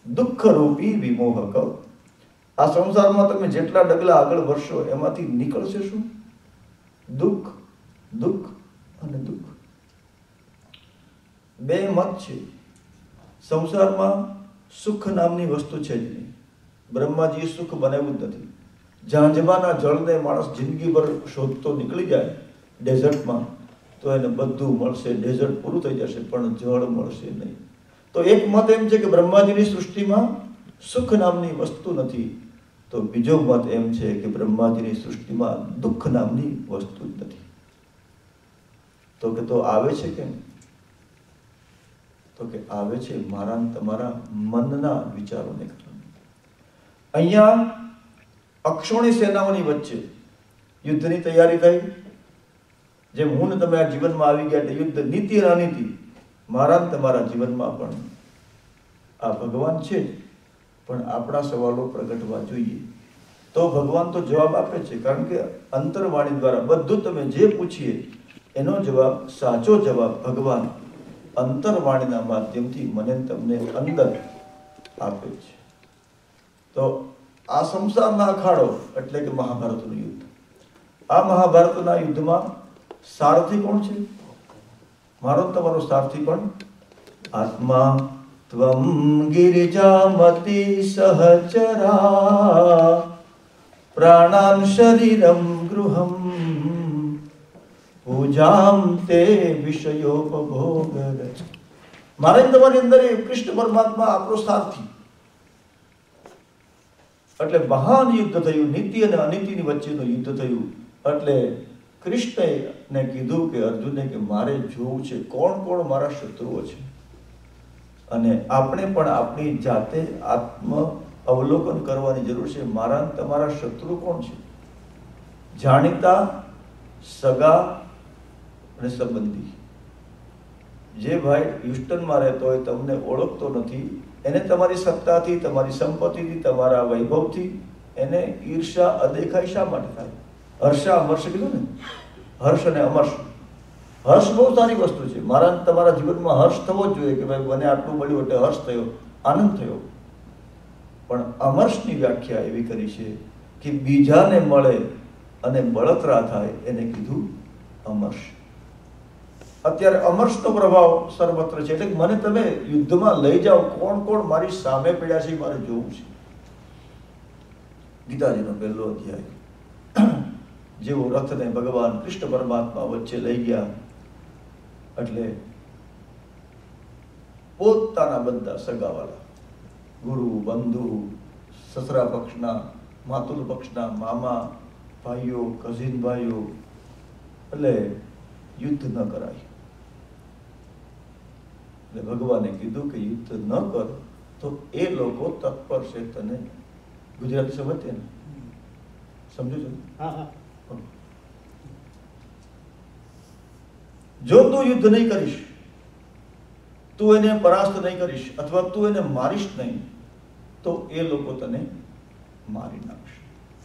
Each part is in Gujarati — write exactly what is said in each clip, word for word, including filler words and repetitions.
દુઃખ રૂપી વિમોહક. આ સંસારમાં તમે જેટલા ડગલા આગળ વધશો એમાંથી નીકળશે શું? દુઃખ, દુઃખ અને દુઃખ. બે મત છે. સંસારમાં સુખ નામની વસ્તુ છે જ નહીં. બ્રહ્માજીએ સુખ બનાવ્યું જ નથી. ઝાંઝમાના જળને માણસ જિંદગીભર શોધતો નીકળી જાય ડેઝર્ટમાં તો એને બધું મળશે, ડેઝર્ટ પૂરું થઈ જશે, પણ જળ મળશે નહીં. તો એક મત એમ છે કે બ્રહ્માજીની સૃષ્ટિમાં સુખ નામની વસ્તુ નથી. તો બીજો મત એમ છે કે બ્રહ્માજીની સૃષ્ટિમાં દુઃખ નામની વસ્તુ જ નથી. તો કે તો આવે છે કેમ? તો કે આવે છે મારા તમારા મનના વિચારોને કારણે. અહીંયા અક્ષોણી સેનાઓની વચ્ચે યુદ્ધની તૈયારી થઈ. જેમ હું ને તમે આ જીવનમાં આવી ગયા એટલે યુદ્ધ નીતિ અને અનીતિ મારા તમારા જીવનમાં પણ આ ભગવાન છે જ, પણ આપણા સવાલો પ્રગટવા જોઈએ. તો ભગવાન તો જવાબ આપે છે, કારણ કે અંતરવાણી દ્વારા બધું તમે જે પૂછીએ એનો જવાબ, સાચો જવાબ ભગવાન અંતરવાણીના માધ્યમથી મને તમને અંદર આપે છે. તો આ સંસારના અખાડો એટલે કે મહાભારતનું યુદ્ધ. આ મહાભારતના યુદ્ધમાં સારથી કોણ છે? મારો તમારો સારથી પણ આત્મા. ત્વમ ગિરિજામતિ સહચરા પ્રાણાન શરીરમ ગૃહમ પૂજામ તે વિષયોપભોગ. મારે તમારી અંદર એ કૃષ્ણ પરમાત્મા આપણો સારથી. એટલે મહાન યુદ્ધ થયું, નીતિ અને અનીતિની વચ્ચેનું યુદ્ધ થયું. એટલે કૃષ્ણને કીધું કે અર્જુને કે મારે જોવું છે કોણ કોણ મારા શત્રુઓ છે. અને આપણે પણ આપણી જાતે આત્મ અવલોકન કરવાની જરૂર છે. મારા તમારા શત્રુ કોણ છે? જાણીતા, સગા અને સંબંધી. જે ભાઈ હ્યુસ્ટનમાં રહેતો હોય, તમને ઓળખતો નથી, એને તમારી સત્તાથી, તમારી સંપત્તિથી, તમારા વૈભવથી એને ઈર્ષા, અદેખાઈ શા માટે થાય? હર્ષા અમર્ષ કીધું ને, હર્ષ અને અમર્ષ. હર્ષ બહુ સારી વસ્તુ છે. મારા તમારા જીવનમાં હર્ષ થવો જ જોઈએ કે ભાઈ મને આટલું મળ્યું એટલે હર્ષ થયો, આનંદ થયો. પણ અમર્ષની વ્યાખ્યા એવી કરી છે કે બીજાને મળે અને બળતરા થાય એને કીધું અમર્ષ. અત્યારે અમર્ષનો પ્રભાવ સર્વત્ર છે. એટલે મને તમે યુદ્ધમાં લઈ જાઓ, કોણ કોણ મારી સામે પડ્યા છે મારે જોવું છે. ગીતાજીનો પહેલો અધ્યાય. જેવો રથને ભગવાન કૃષ્ણ પરમાત્મા વચ્ચે લઈ ગયા એટલે પોતાના બધા સગાવાલા, ગુરુ, બંધુ, સસરા પક્ષના, માતુલ પક્ષના, મામા, ભાઈઓ, કઝિન ભાઈઓ, એટલે યુદ્ધ ન કરાય. એટલે ભગવાને કીધું કે યુદ્ધ ન કર તો એ લોકો તત્પર છે તને. ગુજરાતી સમજે ને? સમજો છો? જો તું યુદ્ધ નહીં કરીશ, તું એને પરાસ્ત નહીં કરીશ, અથવા તું એને મારીશ નહીં, તો એ લોકો તને મારી નાખશે.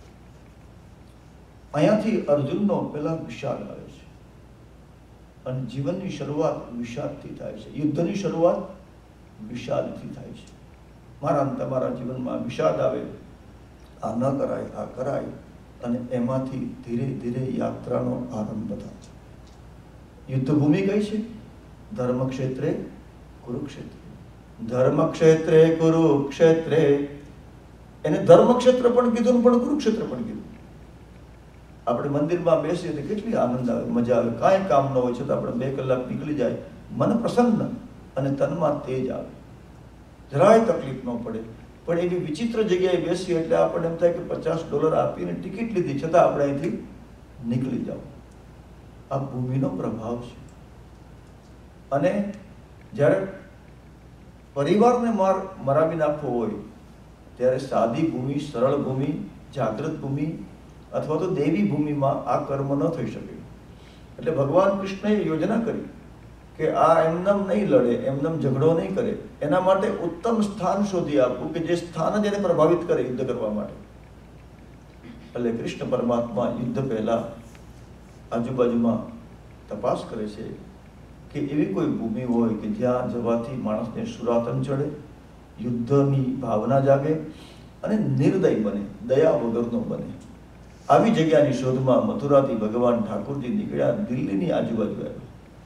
અહીંયાથી અર્જુનનો પેલા વિષાદ આવે છે. અને જીવનની શરૂઆત વિષાદથી થાય છે. યુદ્ધની શરૂઆત વિષાદથી થાય છે. મારા તમારા જીવનમાં વિષાદ આવે, આ ન કરાય, આ કરાય, અને એમાંથી ધીરે ધીરે યાત્રાનો આરંભ થાય. યુદ્ધભૂમિ કઈ છે? ધર્મક્ષેત્રે કુરુક્ષેત્રે. ધર્મક્ષેત્રે કુરુક્ષેત્રે. એને ધર્મક્ષેત્ર પણ કીધું, પણ કુરુક્ષેત્ર પણ કીધું. આપણે મંદિરમાં બેસીએ તો કેટલી આનંદ આવે, મજા આવે. કાંઈ કામ ન હોય છતાં આપણે બે કલાક નીકળી જાય, મન પ્રસન્ન અને તનમાં તેજ આવે, જરાય તકલીફ ન પડે. પણ એવી વિચિત્ર જગ્યાએ બેસીએ એટલે આપણને એમ થાય કે પચાસ ડોલર આપીને ટિકિટ લીધી છતાં આપણે અહીંથી નીકળી જાઓ. આ ભૂમિનો પ્રભાવ છે. અને જ્યારે પરિવારને માર મરાવી નાખવો હોય ત્યારે સાદી ભૂમિ, સરળ ભૂમિ, જાગૃત ભૂમિ અથવા તો દેવી ભૂમિમાં આ કર્મ ન થઈ શકે. એટલે ભગવાન કૃષ્ણએ યોજના કરી કે આ એમનેમ નહીં લડે, એમનેમ ઝઘડો નહીં કરે. એના માટે ઉત્તમ સ્થાન શોધી આપવું કે જે સ્થાન જ એને પ્રભાવિત કરે યુદ્ધ કરવા માટે. એટલે કૃષ્ણ પરમાત્મા યુદ્ધ પહેલા આજુબાજુમાં તપાસ કરે છે કે એવી કોઈ ભૂમિ હોય કે જ્યાં જવાથી માણસને સુરાતન ચડે, યુદ્ધની ભાવના જાગે અને નિર્દય બને, દયા વગરનો બને. આવી જગ્યાની શોધમાં મથુરાથી ભગવાન ઠાકોરજી નીકળ્યા, દિલ્હીની આજુબાજુ આવ્યા.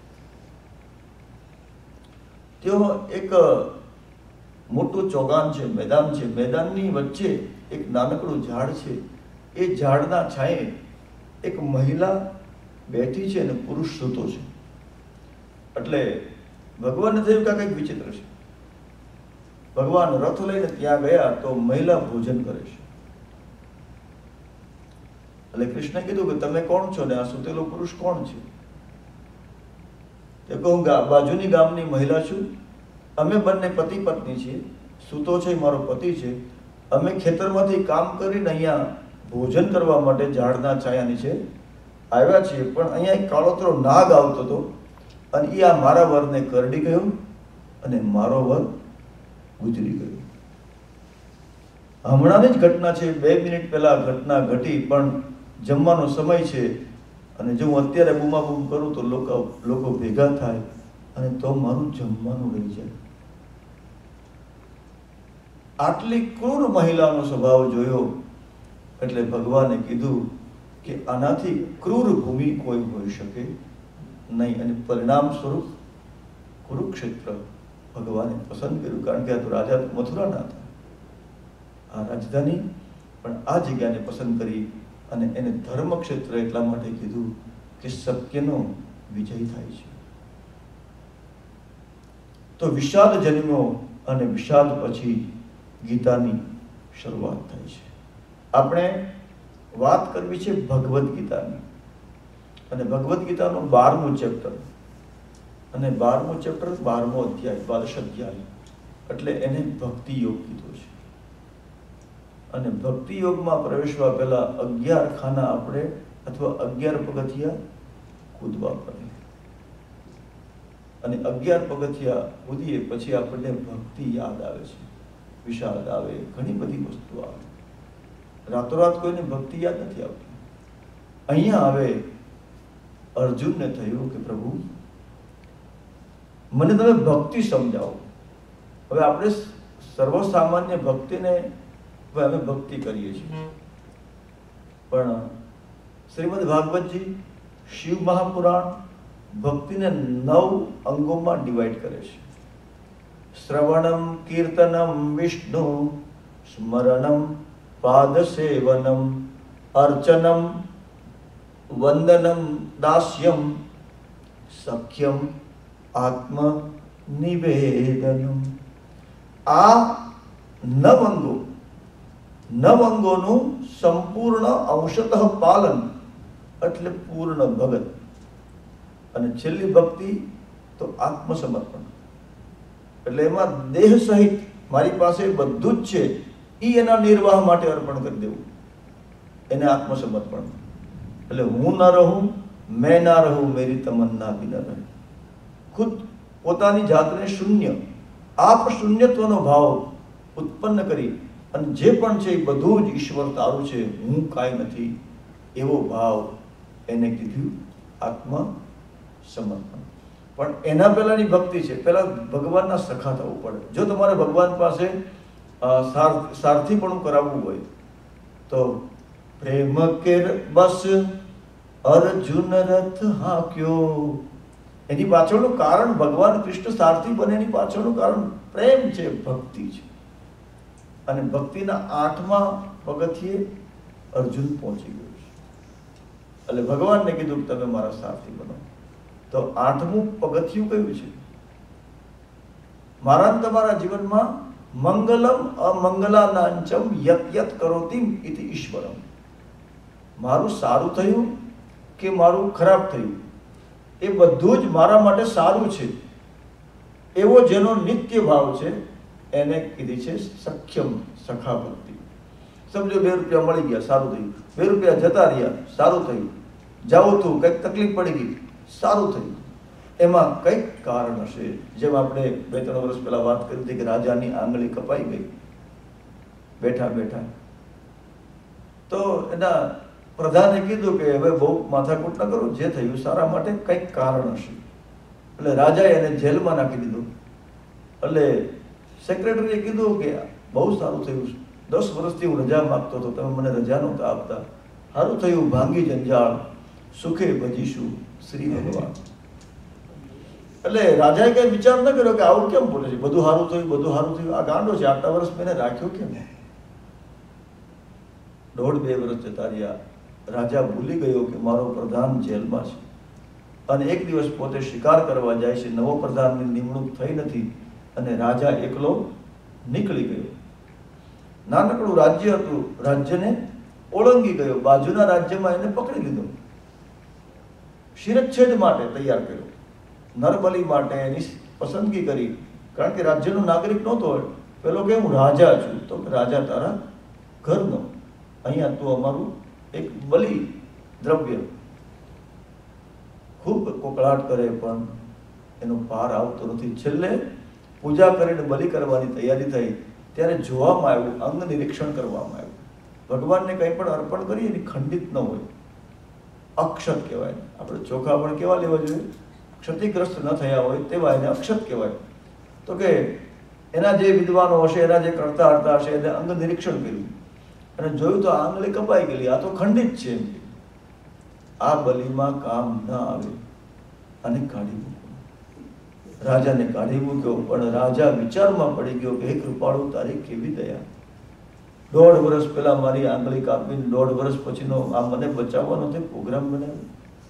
તેઓ એક મોટું ચોગાન છે, મેદાન છે. મેદાનની વચ્ચે એક નાનકડું ઝાડ છે. એ ઝાડના છાંયે એક મહિલા બેઠી છે અને પુરુષ સૂતો છે. એટલે ભગવાનને થયું કે કંઈક વિચિત્ર છે. ભગવાન રથ લઈને ત્યાં ગયા તો મહિલા ભોજન કરે છે. એટલે કૃષ્ણે કીધું કે તમે કોણ છો ને આ સૂતેલો પુરુષ કોણ છે? તે કહું બાજુની ગામની મહિલા છું. અમે બંને પતિ પત્ની છીએ. સૂતો છે મારો પતિ છે. અમે ખેતરમાંથી કામ કરીને અહીંયા ભોજન કરવા માટે ઝાડના છાયા નીચે આવ્યા છીએ. પણ અહીંયા એક કાળોતરો નાગ આવતો હતો અને એ આ મારા વરને કરડી ગયો અને મારો વર ગુજરી ગયો. હમણાંની જ ઘટના છે, બે મિનિટ પહેલા ઘટના ઘટી, પણ જમવાનો સમય છે અને જો હું અત્યારે બૂમાબૂમ કરું તો લોકો લોકો ભેગા થાય અને તો મારું જમવાનું રહી જાય. આટલી ક્રૂર મહિલાનો સ્વભાવ જોયો એટલે ભગવાને કીધું કે આનાથી ક્રૂર ભૂમિ કોઈ હોઈ શકે નહીં. અને પરિણામ સ્વરૂપ કુરુક્ષેત્ર ભગવાને પસંદ કર્યું. કારણ કે આ તો રાજા મથુરાના હતા, આ રાજધાની, પણ આ જગ્યાને પસંદ કરી અને એને ધર્મક્ષેત્ર એટલા માટે કીધું કે સત્યનો વિજય થાય છે. તો વિષાદ જન્મ્યો અને વિષાદ પછી ગીતાની શરૂઆત થાય છે. આપણે વાત કરવી છે ભગવદ્ ગીતાની, અને ભગવદ્ ગીતાનું બારમું ચેપ્ટર, અને બારમું ચેપ્ટર બારમો અધ્યાય, દ્વાદશ અધ્યાય, એટલે એને ભક્તિ યોગ કીધો છે. અને ભક્તિ યોગમાં પ્રવેશવા પહેલા અગિયાર ખાના આપણે અથવા અગિયાર પગથિયા કૂદવા પડે, અને અગિયાર પગથિયા કૂદીએ પછી આપણને ભક્તિ યાદ આવે છે, વિષાદ આવે, ઘણી બધી વસ્તુ આવે. રાતોરાત કોઈને ભક્તિ યાદ નથી આવતી. અહીંયા આવે અર્જુનને થયું કે પ્રભુ મને તમે ભક્તિ સમજાવો. હવે આપણે સર્વસામાન્ય ભક્તિને હવે અમે ભક્તિ કરીએ છીએ, પણ શ્રીમદ ભાગવતજી, શિવ મહાપુરાણ ભક્તિને નવ અંગોમાં ડિવાઈડ કરે છે. શ્રવણમ, કીર્તનમ, વિષ્ણુ સ્મરણમ, પાદ સેવનમ, અર્ચનમ, વંદનમ, દાસ્યમ, સખ્યમ, આત્મ નિવેદનમ. આ નવ અંગો, નવ અંગોનું સંપૂર્ણ અંશતઃ પાલન એટલે પૂર્ણ ભગત. અને છેલ્લી ભક્તિ તો આત્મસમર્પણ, એટલે એમાં દેહ સહિત મારી પાસે બધું જ છે એ એના નિર્વાહ માટે અર્પણ કરી દેવું, એને આત્મસમર્પણ. એટલે હું ના રહું, મેં ના રહું, મેરી તમન્ના ભી ન રહે. ખુદ પોતાની જાતને શૂન્ય, આપ શૂન્યત્વનો ભાવ ઉત્પન્ન કરી અને જે પણ છે એ બધું જ ઈશ્વર તારું છે, હું કાંઈ નથી, એવો ભાવ એને કીધું આત્મ સમર્પણ. પણ એના પહેલાની ભક્તિ છે, પહેલા ભગવાનના સખા થવું પડે. જો તમારે ભગવાન પાસે સારથી પણ કરાવવું હોય તો પ્રેમ કેર બસ અર્જુન રથ હાક્યો. એની પાછળનું કારણ, ભગવાન કૃષ્ણ સારથી બને એની પાછળનું કારણ પ્રેમ છે, ભક્તિ છે. અને ભક્તિના આઠમા પગથિયે અર્જુન પહોંચી ગયો છે. એટલે ભગવાનને કીધું કે તમે મારા સારથી બનો. તો આઠમું પગથિયું કયું છે? મારા તમારા જીવનમાં મંગલમ અમંગલાનાંચમ યત યત કરોતિમ ઇતિ ઈશ્વરમ. મારું સારું થયું કે મારું ખરાબ થયું, એ બધું જ મારા માટે સારું છે, એવો જેનો નિત્ય ભાવ છે એને કીધી છે સખ્યમ, સખા ભક્તિ. સમજો બે રૂપિયા મળી ગયા, સારું થયું. બે રૂપિયા જતા રહ્યા, સારું થયું. જાવું તું, કંઈક તકલીફ પડી ગઈ, સારું થયું. એમાં કંઈક કારણ હશે. જેમ આપણે બે ત્રણ વર્ષ પહેલા વાત કરી હતી કે રાજાની આંગળી કપાઈ ગઈ બેઠા બેઠા, તો એના પ્રધાને કીધું કે હવે બહુ માથાકૂટ ન કરો, જે થયું સારા માટે કંઈક કારણ હશે. એટલે રાજાએ એને જેલમાં નાખી દીધો. એટલે સેક્રેટરીએ કીધું કે બહુ સારું થયું, દસ વર્ષથી હું રજા માગતો હતો, તમે મને રજા નહોતા આપતા, સારું થયું, ભાંગી જંજાળ, સુખે ભજીશું શ્રી ભગવાન. એટલે રાજાએ કઈ વિચાર ન કર્યો કે આવું કેમ બોલે છે, બધું સારું થયું, બધું સારું થયું, આ ગાંડો છે, આટલા વર્ષ મેં રાખ્યો કેમ? દોઢ બે વર્ષ જતા રહ્યા, રાજા ભૂલી ગયો કે મારો પ્રધાન જેલમાં છે અને એક દિવસ પોતે શિકાર કરવા જાય છે, નવો પ્રધાનની નિમણૂક થઈ નથી અને રાજા એકલો નીકળી ગયો. નાનકડું રાજ્ય હતું, રાજ્યને ઓળંગી ગયો, બાજુના રાજ્યમાં એને પકડી લીધો, શિરચ્છેદ માટે તૈયાર કર્યો, નરબલી માટે એની પસંદગી કરી, કારણ કે રાજ્યનો નાગરિક નહોતો હોય. પેલો કે હું રાજા છું, તો રાજા તારા ઘરનો, અહીંયા તું અમારું એક બલિ દ્રવ્ય. ખૂબ કોકળાટ કરે પણ એનો પાર આવતો નથી. છેલ્લે પૂજા કરીને બલિ કરવાની તૈયારી થઈ ત્યારે જોવામાં આવ્યું, અંગ નિરીક્ષણ કરવામાં આવ્યું, ભગવાનને કંઈ પણ અર્પણ કરીએ એની ખંડિત ન હોય, અક્ષત કહેવાય. આપણે ચોખા પણ કેવા લેવા જોઈએ, ક્ષતિગ્રસ્ત ન થયા હોય તેવા એને અક્ષત કહેવાય. તો કે એના જે વિદ્વાનો હશે, એના જે કરતા હરતા હશે, એને અંગ નિરીક્ષણ કર્યું અને જોયું તો આંગળી કપાઈ ગયેલી, આ તો ખંડિત છે. આ બલિમાં કામ ન આવે અને કાઢી મૂક્યો. રાજાને કાઢી મૂક્યો, પણ રાજા વિચારમાં પડી ગયો કે હે કૃપાળુ, તારી કેવી દયા, દોઢ વર્ષ પહેલા મારી આંગળી કાપીને દોઢ વર્ષ પછીનો આ મને બચાવવાનો તે પ્રોગ્રામ બનાવ્યો.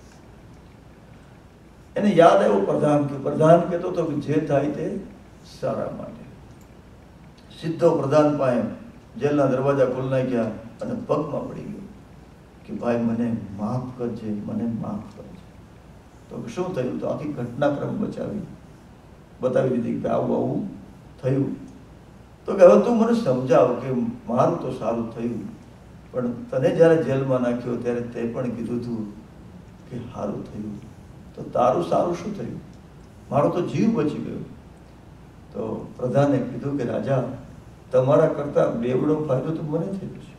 એને યાદ આવ્યો પ્રધાન કે પ્રધાન કહેતો હતો કે જે થાય તે સારા માટે. સીધો પ્રધાન પાસે જેલના દરવાજા ખોલી નાખ્યા અને પગમાં પડી ગયો કે ભાઈ મને માફ કરજે, મને માફ કરજે. તો શું થયું? તો આખી ઘટનાક્રમ બચાવી બતાવી દીધી કે આવું આવું થયું. તો કે હવે તું મને સમજાવ કે મારું તો સારું થયું, પણ તને જ્યારે જેલમાં નાખ્યો ત્યારે તે પણ કીધું હતું કે સારું થયું, તો તારું સારું શું થયું? મારો તો જીવ બચી ગયો. તો પ્રધાને કીધું કે રાજા, તમારા કરતા બેવડો ફાયદો તો મને થયો છે.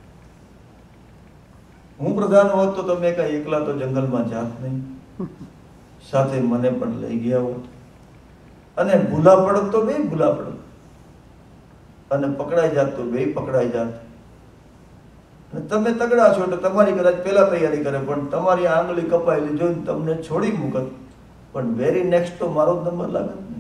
હું પ્રધાન હોત તો તમે કઈ એકલા તો જંગલમાં જાત નહીં, સાથે મને પણ લઈ ગયા હોત અને ભૂલા પડત તો બે ભૂલા પડત અને પકડાઈ જાત તો બે પકડાઈ જાત. અને તમે તગડા છો એટલે તમારી કદાચ પહેલા તૈયારી કરે, પણ તમારી આંગળી કપાયેલી જોઈને તમને છોડી મૂકત, પણ વેરી નેક્સ્ટ તો મારો જ નંબર લાગત ને.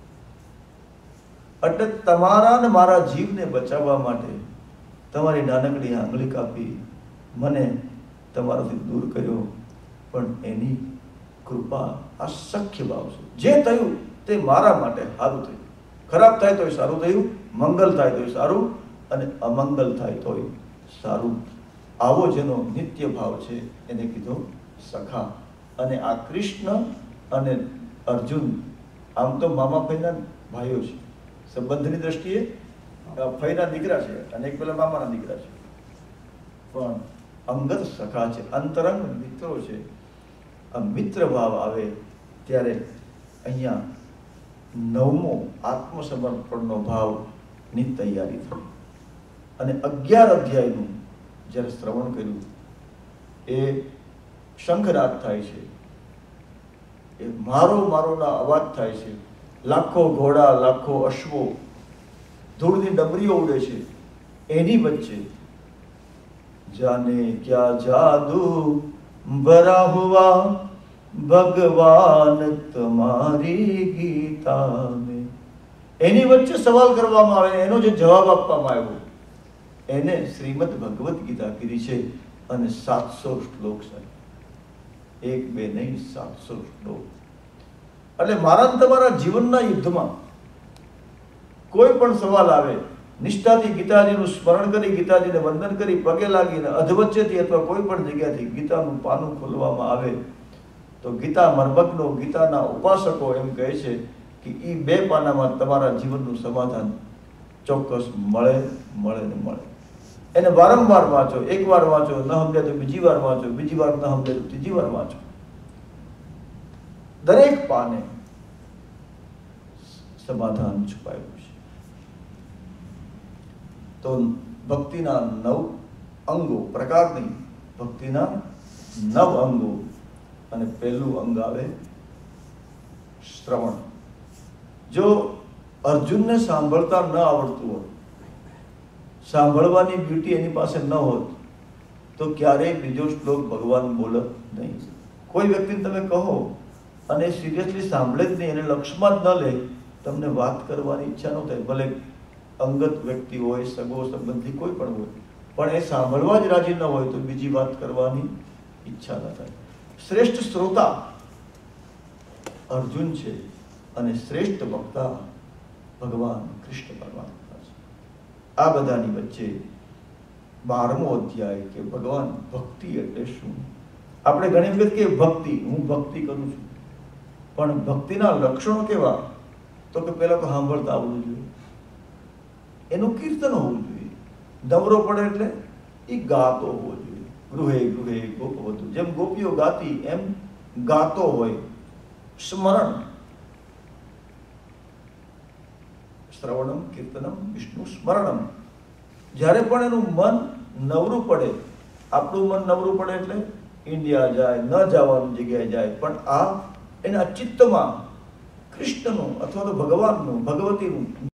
એટલે તમારા ને મારા જીવને બચાવવા માટે તમારી નાનકડી આંગળી કાપી, મને તમારાથી દૂર કર્યો, પણ એની કૃપા આ શક્ય ભાવ છે. જે થયું તે મારા માટે સારું થયું. ખરાબ થાય તોય સારું થયું, મંગલ થાય તોય સારું અને અમંગલ થાય તોય સારું. આવો જેનો નિત્ય ભાવ છે એને કીધો સખા. અને આ કૃષ્ણ અને અર્જુન આમ તો મામા ફઈના ભાઈઓ છે, સંબંધની દ્રષ્ટિએ ફઈના દીકરા છે અને એક પેલા મામાના દીકરા છે, પણ અંગત સખા છે, અંતરંગ મિત્રો છે. આ મિત્ર ભાવ આવે ત્યારે અહીંયા નવમો આત્મસમર્પણનો ભાવની તૈયારી થઈ. અને અગિયાર અધ્યાયનું જ્યારે શ્રવણ કર્યું, એ શંખનાદ થાય છે, એ મારો મારોના અવાજ થાય છે, લાખો ઘોડા લાખો અશ્વો, ધૂળની ડમરીઓ ઉડે છે, એની વચ્ચે જાને ક્યા જાદુ ભરા હુઆ ભગવાન તમારી ગીતા મેં. એની વચ્ચે સવાલ કરવામાં આવે, એનો જે જવાબ આપવામાં આવ્યો એને શ્રીમદ ભગવદ્ ગીતા કીધી છે. અને સાતસો શ્લોક છે, એક બે નહીં, સાતસો શ્લોક. એટલે મારા તમારા જીવનના યુદ્ધમાં કોઈ પણ સવાલ આવે, નિષ્ઠાથી ગીતાજીનું સ્મરણ કરી, ગીતાજીને વંદન કરી, પગે લાગીને અધવચ્ચેથી અથવા કોઈ પણ જગ્યાથી ગીતાનું પાનું ખોલવામાં આવે તો ગીતા મર્મજ્ઞો, ગીતાના ઉપાસકો એમ કહે છે કે એ બે પાનામાં તમારા જીવનનું સમાધાન ચોક્કસ મળે મળે ને મળે. એને વારંવાર વાંચો, એક વાર વાંચો, ન સમજે તો બીજી વાર વાંચો, બીજી વાર ન સમજે તો ત્રીજી વાર વાંચો. દરેક પાને સમાધાન છુપાયેલું છે. તો ભક્તિના નવ અંગો, પ્રકાર નહીં, ભક્તિના નવ અંગો. અને પહેલું અંગ આવે શ્રવણ. જો અર્જુનને સાંભળતા ન આવડતું હોત, સાંભળવાની બ્યુટી એની પાસે ન હોત, તો ક્યારેય બીજો શ્લોક ભગવાન બોલત નહીં. કોઈ વ્યક્તિને તમે કહો અને સિરિયસલી સાંભળે જ નહીં, એને લક્ષમાં જ ન લે, તમને વાત કરવાની ઈચ્છા ન થાય. ભલે અંગત વ્યક્તિ હોય, સગો સંબંધી કોઈ પણ હોય, પણ એ સાંભળવા જ રાજી ન હોય તો બીજી વાત કરવાની ઈચ્છા ન થાય. શ્રેષ્ઠ શ્રોતા અર્જુન છે અને શ્રેષ્ઠ વક્તા ભગવાન કૃષ્ણ પરમાત્મા છે. આ બધાની વચ્ચે બારમો અધ્યાય કે ભગવાન ભક્તિ એટલે શું. આપણે ઘણી વખત કે ભક્તિ, હું ભક્તિ કરું છું, પણ ભક્તિના લક્ષણો કેવા? તો કે પહેલા તો સાંભળતા આવડવું જોઈએ, એનું કીર્તન હોવું જોઈએ, નવરો પડે એટલે એ ગાતો હોવો જોઈએ. ગૃહે ગૃહે ગોપવધુ, જેમ ગોપીઓ ગાતી એમ ગાતો હોય. સ્મરણ, શ્રવણમ કીર્તનમ વિષ્ણુ સ્મરણમ. જ્યારે પણ એનું મન નવરું પડે, આપણું મન નવરું પડે એટલે ઇન્ડિયા જાય, ન જવાની જગ્યાએ જાય, પણ આ એના ચિત્તમાં કૃષ્ણનું અથવા તો ભગવાનનું, ભગવતીનું